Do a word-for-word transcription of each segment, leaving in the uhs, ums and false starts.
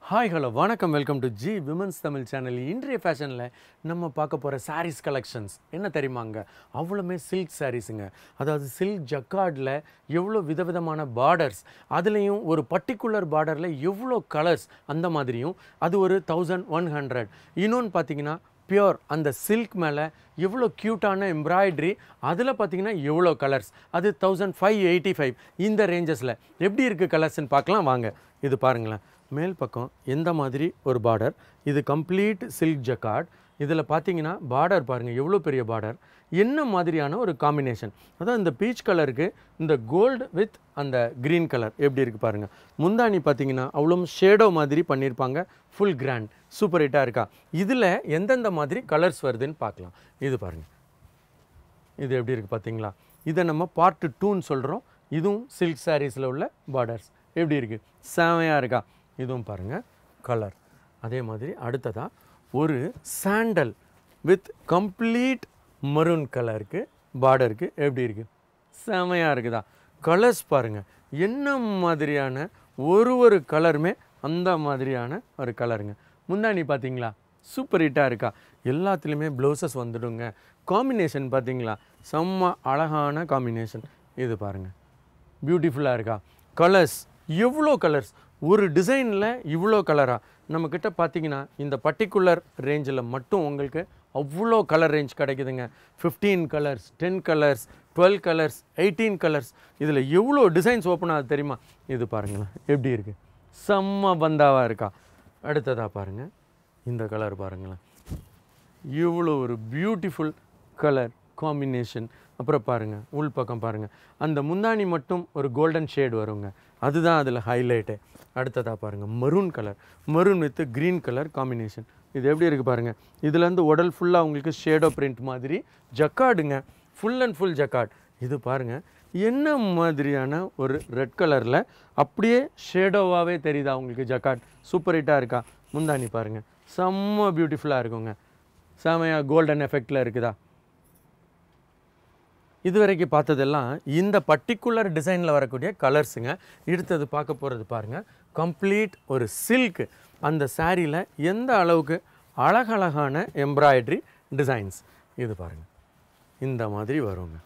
Hi, hello, வணக்கம், welcome to G Women's Tamil channel. இன்றைய ஃபேஷனில் நம்ம பார்க்க போகிற sarees collections என்ன தெரியுமாங்க? அவ்வளோமே சில்க் சாரீஸுங்க. அதாவது சில்க் ஜக்கார்டில் எவ்வளோ விதவிதமான பார்டர்ஸ், அதுலேயும் ஒரு பர்டிகுலர் பார்டரில் எவ்வளோ கலர்ஸ் அந்த மாதிரியும், அது ஒரு தௌசண்ட் ஒன் ஹண்ட்ரட். இன்னொன்று பார்த்தீங்கன்னா பியோர் அந்த சில்க் மேலே எவ்வளோ க்யூட்டான எம்ப்ராய்டரி, அதில் பார்த்தீங்கன்னா எவ்வளோ கலர்ஸ், அது தௌசண்ட் ஃபைவ் எயிட்டி ஃபைவ் இந்த ரேஞ்சஸில் எப்படி இருக்குது கலர்ஸ்ன்னு பார்க்கலாம் வாங்க. இது பாருங்களேன், மேல் பக்கம் எந்த மாதிரி ஒரு பார்டர், இது கம்ப்ளீட் சில்க் ஜக்கார்ட். இதில் பார்த்தீங்கன்னா பார்டர் பாருங்கள் எவ்வளோ பெரிய பார்டர், என்ன மாதிரியான ஒரு காம்பினேஷன். அதான் இந்த பீச் கலருக்கு இந்த கோல்டு வித் அந்த க்ரீன் கலர் எப்படி இருக்குது பாருங்கள். முந்தானி பார்த்தீங்கன்னா அவ்வளோ ஷேடோ மாதிரி பண்ணியிருப்பாங்க, ஃபுல் கிராண்ட் சூப்பர் ஹிட்டாக இருக்கா. இதில் எந்தெந்த மாதிரி கலர்ஸ் வருதுன்னு பார்க்கலாம். இது பாருங்கள், இது எப்படி இருக்குது பார்த்தீங்களா. இதை நம்ம பார்ட் டூன்னு சொல்கிறோம். இதுவும் சில்க் சாரீஸில் உள்ள பார்டர்ஸ் எப்படி இருக்குது, செமையாக இருக்கா. இதுவும் பாருங்கள் கலர். அதே மாதிரி அடுத்ததாக ஒரு சாண்டல் வித் கம்ப்ளீட் மரூன் கலருக்கு பார்டருக்கு எப்படி இருக்குது, செமையாக இருக்குதா. கலர்ஸ் பாருங்கள் என்ன மாதிரியான, ஒரு ஒரு கலருமே அந்த மாதிரியான ஒரு கலருங்க. முந்தானி பார்த்தீங்களா சூப்பர் ஹிட்டாக இருக்கா. எல்லாத்துலேயுமே ப்ளவுசஸ் வந்துடுங்க. காம்பினேஷன் பார்த்தீங்களா செம்ம அழகான காம்பினேஷன். இது பாருங்கள் பியூட்டிஃபுல்லாக இருக்கா. கலர்ஸ் எவ்வளோ கலர்ஸ், ஒரு டிசைனில் இவ்வளோ கலராக. நம்மக்கிட்ட பார்த்தீங்கன்னா இந்த பர்டிகுலர் ரேஞ்சில் மட்டும் உங்களுக்கு அவ்வளோ கலர் ரேஞ்ச் கிடைக்குதுங்க. Fifteen colours, ten colours, twelve colours, eighteen colours. இதில் எவ்வளோ டிசைன்ஸ் ஓப்பன் ஆகுது தெரியுமா. இது பாருங்களேன் எப்படி இருக்குது, செம்ம பந்தாவாக இருக்கா. அடுத்ததாக பாருங்கள் இந்த கலர் பாருங்களேன், இவ்வளோ ஒரு பியூட்டிஃபுல் கலர் காம்பினேஷன். அப்புறம் பாருங்கள் உள் பக்கம் பாருங்கள், அந்த முந்தானி மட்டும் ஒரு கோல்டன் ஷேட் வருங்க, அதுதான் அதில் ஹைலைட்டு. அடுத்ததாக பாருங்கள் maroon colour, maroon with green colour combination. இது எப்படி இருக்குது பாருங்கள். இதுலேருந்து உடல் ஃபுல்லாக உங்களுக்கு ஷேடோ பிரிண்ட் மாதிரி ஜக்கார்டுங்க, ஃபுல் அண்ட் ஃபுல் ஜக்கார்ட். இது பாருங்கள் என்ன மாதிரியான ஒரு ரெட் கலரில் அப்படியே ஷேடோவாகவே தெரியுதா உங்களுக்கு ஜக்கார்ட், சூப்பர் ஹிட்டாக இருக்கா. முந்தானி பாருங்கள் செம்ம பியூட்டிஃபுல்லாக இருக்குங்க, செம்மையாக கோல்டன் எஃபெக்டில் இருக்குதா. இது வரைக்கும் பார்த்ததெல்லாம் இந்த பர்டிகுலர் டிசைனில் வரக்கூடிய கலர்ஸுங்க. எடுத்தது பார்க்க போகிறது பாருங்கள், கம்ப்ளீட் ஒரு சில்க். அந்த சாரியில் எந்த அளவுக்கு அழகழகான எம்ப்ராய்டரி டிசைன்ஸ். இது பாருங்கள் இந்த மாதிரி வருங்க,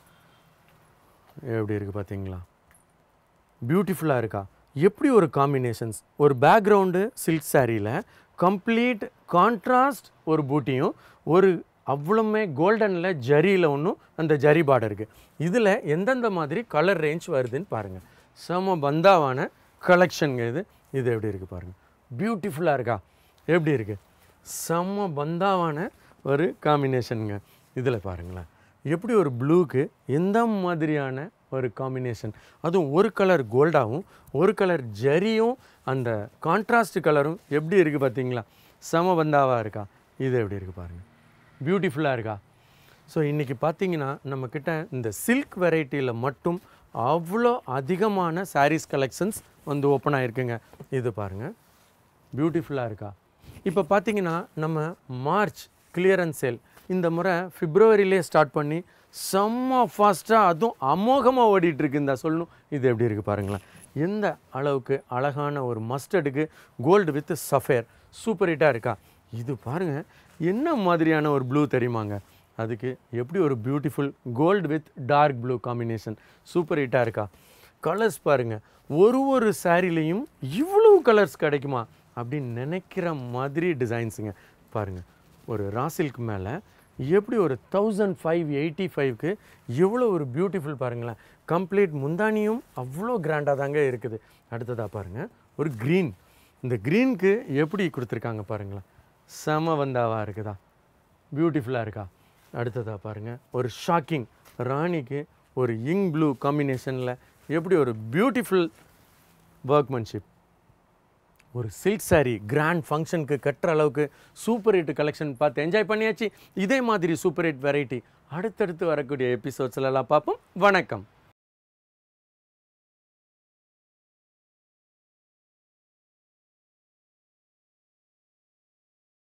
எப்படி இருக்குது பார்த்தீங்களா, பியூட்டிஃபுல்லாக இருக்கா. எப்படி ஒரு காம்பினேஷன்ஸ், ஒரு பேக்ரவுண்டு சில்க் சாரியில் கம்ப்ளீட் கான்ட்ராஸ்ட் ஒரு பூட்டியும், ஒரு அவ்வளோமே கோல்டனில் ஜரியில் ஒன்றும் அந்த ஜரி பார்டர் இருக்குது. இதில் எந்தெந்த மாதிரி கலர் ரேஞ்ச் வருதுன்னு பாருங்கள். செம பந்தாவான கலெக்ஷனுங்க இது. இது எப்படி இருக்குது பாருங்கள், பியூட்டிஃபுல்லாக இருக்கா. எப்படி இருக்குது, செம்ம பந்தாவான ஒரு காம்பினேஷனுங்க. இதில் பாருங்களேன் எப்படி ஒரு ப்ளூக்கு எந்த மாதிரியான ஒரு காம்பினேஷன், அதுவும் ஒரு கலர் கோல்டாகவும் ஒரு கலர் ஜரியும் அந்த கான்ட்ராஸ்ட் கலரும் எப்படி இருக்குது பார்த்தீங்களா, செம பந்தாவாக இருக்கா. இது எப்படி இருக்குது பாருங்கள், பியூட்டிஃபுல்லாக இருக்கா. ஸோ இன்றைக்கி பார்த்தீங்கன்னா நம்மக்கிட்ட இந்த சில்க் வெரைட்டியில் மட்டும் அவ்வளோ அதிகமான சாரீஸ் கலெக்ஷன்ஸ் வந்து ஓப்பன் ஆகிருக்குங்க. இது பாருங்கள் பியூட்டிஃபுல்லாக இருக்கா. இப்போ பார்த்தீங்கன்னா நம்ம மார்ச் கிளியரன்ஸ் சேல் இந்த முறை பிப்ரவரியிலே ஸ்டார்ட் பண்ணி செம்ம ஃபாஸ்ட்டாக அதுவும் அமோகமாக ஓடிட்டுருக்கு இந்த சொல்லணும். இது எப்படி இருக்குது பாருங்களேன், எந்த அளவுக்கு அழகான ஒரு மஸ்டர்டுக்கு கோல்டு வித் சஃபேர் சூப்பர் ஹிட்டாக இருக்கா. இது பாருங்கள் என்ன மாதிரியான ஒரு ப்ளூ தெரியுமாங்க, அதுக்கு எப்படி ஒரு beautiful gold with dark blue combination super ஹிட்டாக இருக்கா. கலர்ஸ் பாருங்கள், ஒரு ஒரு சாரிலையும் இவ்வளோ கலர்ஸ் கிடைக்குமா அப்படின்னு நினைக்கிற மாதிரி டிசைன்ஸுங்க. பாருங்கள் ஒரு ராசில்க்கு மேலே எப்படி ஒரு தௌசண்ட் ஃபைவ் எயிட்டி ஃபைவ்க்கு எவ்வளோ ஒரு பியூட்டிஃபுல் பாருங்களேன். கம்ப்ளீட் முந்தானியும் அவ்வளோ கிராண்டாக தாங்க இருக்குது. அடுத்ததாக பாருங்கள் ஒரு க்ரீன், இந்த க்ரீனுக்கு எப்படி கொடுத்துருக்காங்க பாருங்களேன், செம வந்தாவாக இருக்குதா, பியூட்டிஃபுல்லாக இருக்கா. அடுத்ததாக பாருங்கள் ஒரு ஷாக்கிங் ராணிக்கு ஒரு இங் ப்ளூ காம்பினேஷனில் எப்படி ஒரு பியூட்டிஃபுல் ஒர்க்மன்ஷிப். ஒரு சில்க் சாரீ கிராண்ட் ஃபங்க்ஷனுக்கு கட்டுற அளவுக்கு சூப்பர் ஹிட் கலெக்ஷன் பார்த்து என்ஜாய் பண்ணியாச்சு. இதே மாதிரி சூப்பர் ஹிட் வெரைட்டி அடுத்தடுத்து வரக்கூடிய எபிசோட்ஸ்லாம் பார்ப்போம். வணக்கம்.